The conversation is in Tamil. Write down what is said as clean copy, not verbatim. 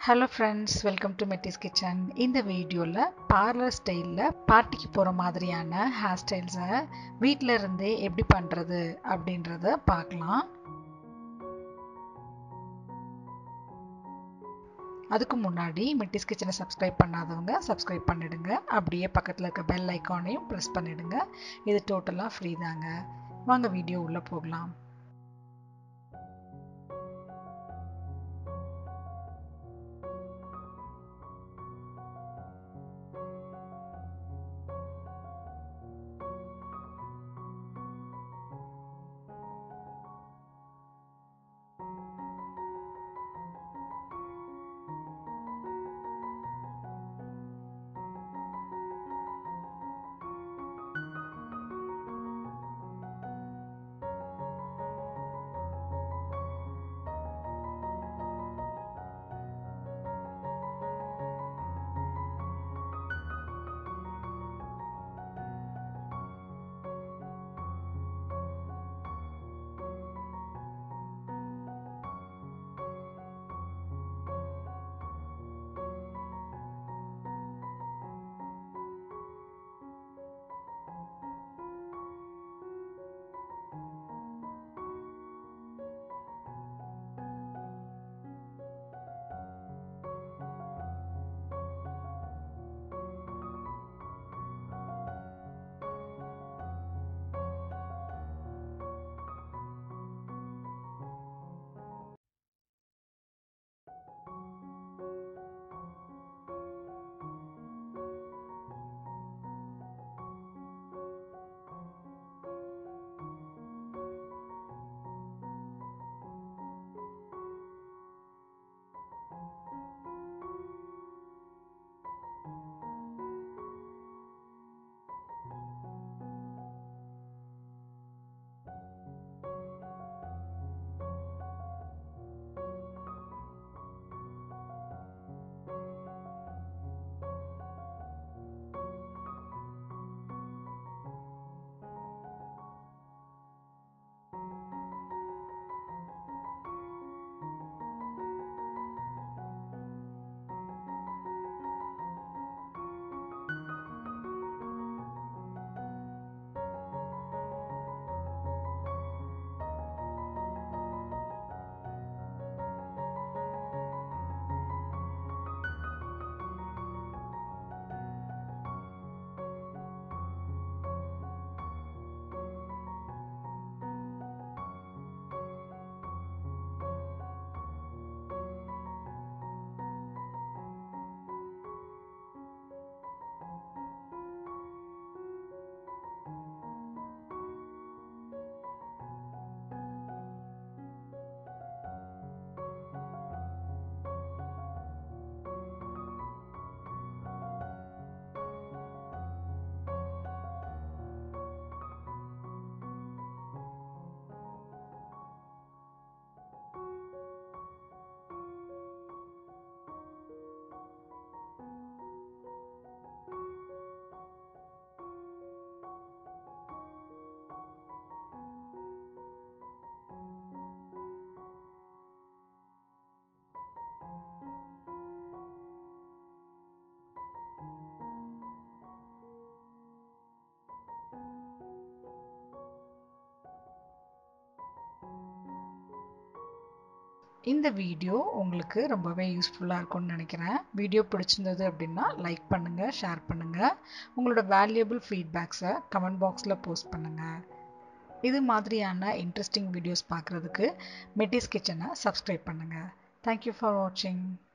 Hello friends, welcome to METTYZ KITCHEN. இந்த வீடியோல பார்லர் ஸ்டைல்ல பார்ட்டிக்கு போற மாதிரியான ஹேர் ஸ்டைல்ஸை வீட்ல இருந்தே எப்படி பண்றது அப்படின்றத பார்க்கலாம். அதுக்கு முன்னாடி METTYZ KITCHEN சப்ஸ்கிரைப் பண்ணாதவங்க சப்ஸ்கிரைப் பண்ணிடுங்க. அப்படியே பக்கத்துல இருக்க பெல் ஐகானையும் பிரஸ் பண்ணிடுங்க. இது டோட்டலா ஃப்ரீ தாங்க. வாங்க வீடியோ உள்ள போகலாம். இந்த வீடியோ உங்களுக்கு ரொம்பவே யூஸ்ஃபுல்லாக இருக்கும்னு நினைக்கிறேன். வீடியோ பிடிச்சிருந்தது அப்படின்னா லைக் பண்ணுங்கள், ஷேர் பண்ணுங்கள். உங்களோட வேல்யூபிள் ஃபீட்பேக்ஸை கமெண்ட் பாக்ஸில் போஸ்ட் பண்ணுங்கள். இது மாதிரியான இன்ட்ரெஸ்டிங் வீடியோஸ் பார்க்குறதுக்கு METTYZ KITCHEN சப்ஸ்கிரைப் பண்ணுங்கள். தேங்க்யூ ஃபார் வாட்சிங்.